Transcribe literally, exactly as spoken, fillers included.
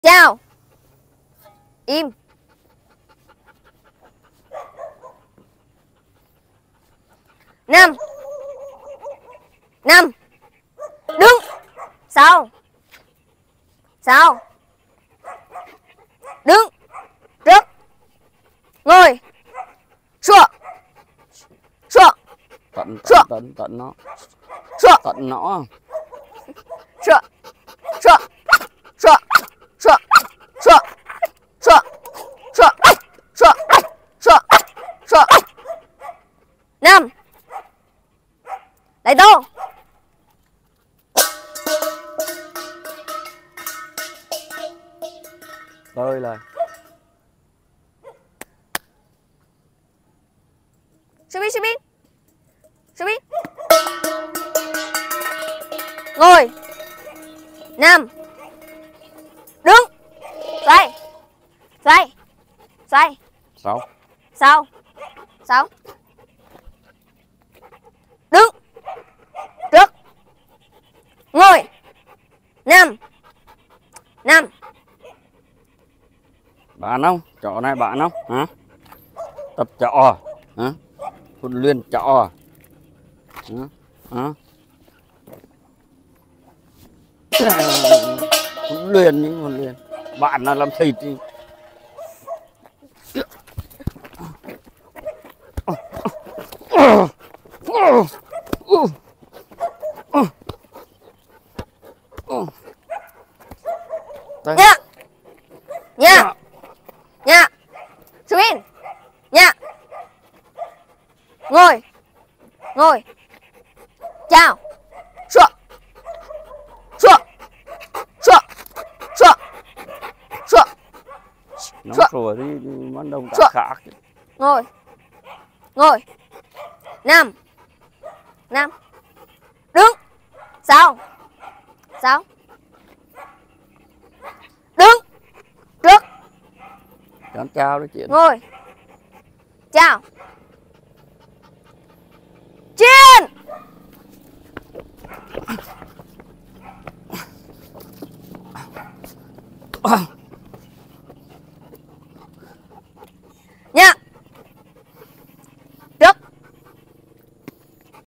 Chào. Im. Năm. Năm. Đứng. Sau. Sau. Đứng. Trước. Ngồi. Sủa. Sủa. Tận Sủa. tận tận nó. Sủa. Tận nó. Sủa. Sủa. Sủa. Sủa. Sủa. Sủa. Sủa. Sủa. Sủa. Sủa. Năm. Lại tô. Tôi là Subin, Subin. Subin. Ngồi. Nằm. Đứng. Xoay. Xoay. Xoay. sáu. Sau. Sau. Đứng. Trước. Ngồi. Nằm. Nằm. Bạn không? Chọ này bạn không? Hả? Tập chọ hả? Huấn luyện chọ hả? Hả? Huấn luyện những huấn luyện bạn là làm thịt đi. Đây. Nhá. Nhá. Nhá. Subin. Nhá. Ngồi. Ngồi. Chào. Sủa. Sủa. Sủa. Sủa. Sủa. Nó Sủa. rồi đi, đi bắt đầu Sủa. khác. Ngồi. Ngồi. Nằm. Nằm. Đứng. Sau. Sau. Đứng. Trước. Chán chào đó chuyện. Ngồi. Chào. Trên.